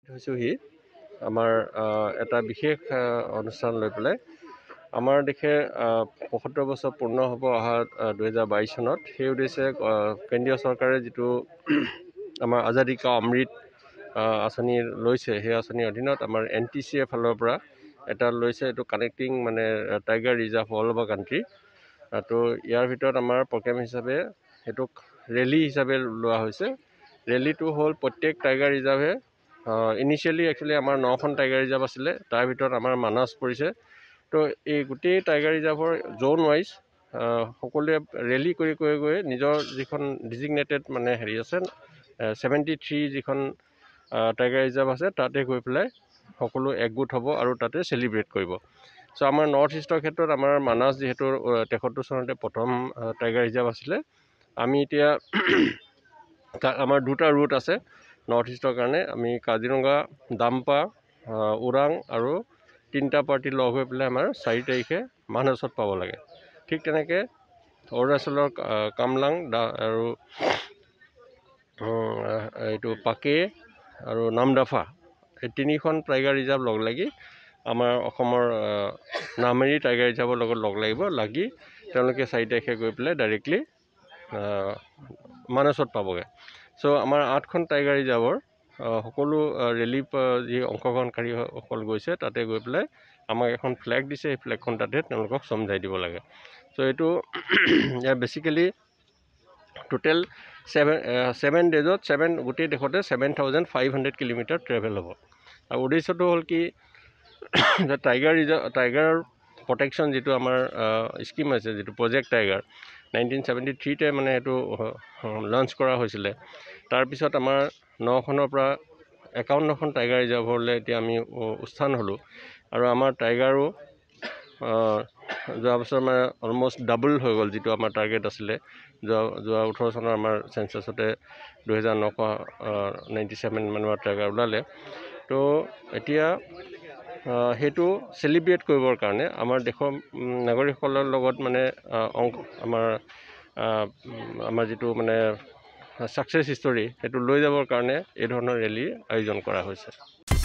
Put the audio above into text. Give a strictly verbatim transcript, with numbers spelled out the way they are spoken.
হৈছোহি আমাৰ এটা বিশেষ অনুষ্ঠান লৈ পেলাই আমাৰ দেশে পঁয়সত্তৰ বছৰ পূৰ্ণ হ'ব অহা দুহেজাৰ বাইছ চনত সেই উদ্দেশ্যে কেন্দ্ৰীয় চৰকাৰে যিটো আমাৰ আজাদী কা অমৃত আঁচনি লৈছে সেই আঁচনিৰ অধীনত আমাৰ এন টি চি এৰ ফালৰ পৰা এটা লৈছে এইটো কানেক্টিং মানে tiger reserve all over country. তো ইয়াৰ ভিতৰত আমাৰ প্ৰগ্ৰেম হিচাপে সেইটোক ৰেলী হিচাপে লোৱা হৈছে। ৰেলীটো হ'ল প্ৰত্যেক টাইগাৰ ৰিজাৰ্ভে ইনিচিয়েলি একচুৱেলি আমাৰ নখন টাইগাৰ ৰিজাৰ্ভ আছিলে, তাৰ ভিতৰত আমাৰ মানাছ পৰিছে। তো এই গোটেই টাইগাৰ ৰিজাৰ্ভৰ জ'ন ৱাইজ সকলোৱে ৰেলী কৰি কৰি গৈ নিজৰ যিখন ডিজিগনেটেড মানে হেৰি আছে ছেভেণ্টি থ্ৰী যিখন টাইগাৰ ৰিজাৰ্ভ আছে তাতে গৈ পেলাই সকলো একগোট হ'ব আৰু তাতে চেলিব্ৰেট কৰিব। চ' আমাৰ নৰ্থ ইষ্টৰ ক্ষেত্ৰত আমাৰ মানাছ যিহেতু তেসত্তৰ চনতে প্ৰথম টাইগাৰ ৰিজাৰ্ভ আছিলে, আমি এতিয়া আমাৰ দুটা ৰুট আছে নৰ্থ ইষ্টৰ কাৰণে। আমি কাজিৰঙা, ডাম্পা, ওৰাং আৰু তিনিটা পাৰ্টি লগ হৈ পেলাই আমাৰ চাৰি তাৰিখে মানাছত পাব লাগে। ঠিক তেনেকৈ অৰুণাচলৰ কামলাং আৰু এইটো পাকে আৰু নামদাফা এই তিনিখন টাইগাৰ ৰিজাৰ্ভ লগ লাগি আমাৰ অসমৰ নামেৰি টাইগাৰ ৰিজাৰ্ভৰ লগত লগ লাগিব, লাগি তেওঁলোকে চাৰি তাৰিখে গৈ পেলাই ডাইৰেক্টলি মানাছত পাবগৈ। চ' আমাৰ আঠখন টাইগাৰ ৰিজাৰ্ভৰ সকলো ৰেলী যি অংশগ্ৰহণকাৰীসকল গৈছে তাতে গৈ পেলাই আমাক এখন ফ্লেগ দিছে, সেই ফ্লেগখন তাতে তেওঁলোকক চমজাই দিব লাগে। চ' এইটো ইয়াৰ বেচিকেলি টোটেল ছেভেন ছেভেন ডেজত ছেভেন গোটেই দেশতে seven thousand five hundred kilometre travel হ'ব। আৰু উদ্দেশ্যটো হ'ল কি যে টাইগাৰ ৰিজাৰ্ভ টাইগাৰ প্ৰটেকশ্যন যিটো আমাৰ স্কিম আছে, যিটো প্ৰজেক্ট টাইগাৰ নাইনটিন ছেভেণ্টি থ্ৰীতে মানে এইটো লঞ্চ কৰা হৈছিলে। তাৰপিছত আমাৰ নখনৰ পৰা একাৱন্নখন টাইগাৰ ৰিজাৰ্ভলৈ এতিয়া আমি উত্থান হ'লোঁ। আৰু আমাৰ টাইগাৰো যোৱা বছৰ মানে অলমষ্ট ডাবল হৈ গ'ল, যিটো আমাৰ টাৰ্গেট আছিলে। যোৱা যোৱা ওঠৰ চনৰ আমাৰ চেঞ্চাছতে দুহেজাৰ নশ নাইণ্টি ছেভেন মানৰ টাইগাৰ ওলালে। তো এতিয়া সেইটো চেলিব্ৰেট কৰিবৰ কাৰণে আমাৰ দেশৰ নাগৰিকসকলৰ লগত মানে অংশ আমাৰ আমাৰ যিটো মানে ছাকচেছ হিষ্টৰী সেইটো লৈ যাবৰ কাৰণে এই ধৰণৰ ৰেলী আয়োজন কৰা হৈছে।